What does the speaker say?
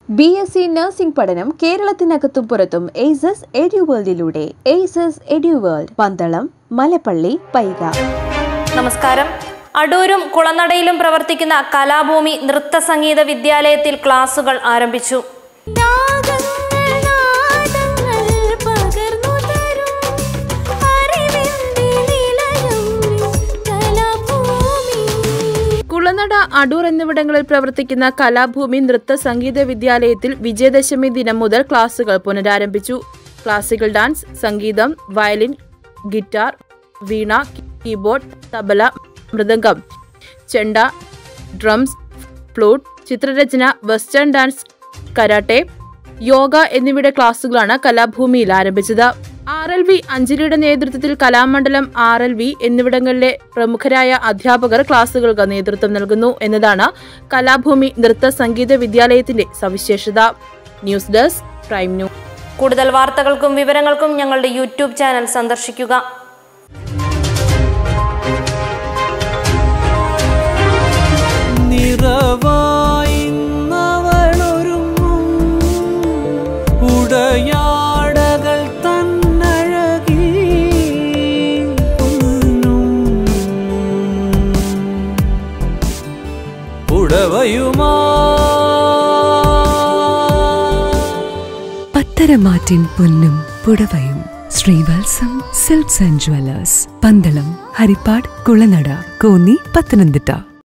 BSc nursing പഠനം കേരളത്തിനകത്തും പുറത്തും ഏസസ് എഡ്യൂവേൾഡിലൂടെ. Aces eduworld, Pandalam, Mallappally, Paika. നമസ്കാരം. അടൂരും കുളനടയിലും പ്രവർത്തിക്കുന്ന കലാഭൂമി നൃത്ത സംഗീത വിദ്യാലയത്തിൽ ക്ലാസുകൾ ആരംഭിച്ചു. കുളനട, അടൂർ എന്നിവിടങ്ങളിൽ പ്രവർത്തിക്കുന്ന കലാഭൂമി നൃത്ത സംഗീത വിദ്യാലയത്തിൽ വിജയദശമി ദിനം മുതൽ ക്ലാസുകൾ പുനരാരംഭിച്ചു. ക്ലാസിക്കൽ ഡാൻസ്, സംഗീതം, violin, guitar, veena, keyboard, tabla, mridangam, chenda, drums, flute, ചിത്രരചന, വെസ്റ്റേൺ ഡാൻസ്, കരാട്ടെ, യോഗ എന്നിവയുടെ ക്ലാസുകളാണ് കലാഭൂമിയിൽ ആരംഭിച്ചത്. RLV അഞ്ജലിയുടെ നേതൃത്വത്തിൽ കലാമണ്ഡലം, RLV എന്നിവിടങ്ങളിലെ പ്രമുഖരായ അധ്യാപകർ ക്ലാസുകൾക്ക് നേതൃത്വം നൽകുന്നു എന്നതാണ് കലാഭൂമി നൃത്ത സംഗീത വിദ്യാലയത്തിന്റെ സവിശേഷത. News desk, prime news. കൂടുതൽ വാർത്തകൾക്കും വിവരങ്ങൾക്കും ഞങ്ങളുടെ യൂട്യൂബ് ചാനൽ സന്ദർശിക്കുക. പത്തരമാറ്റിൻ പൊന്നും പുടവയും. Sreevalsam silks and jewellers, Pandalam, Haripad, Kulanada, Konni, Pathanamthitta.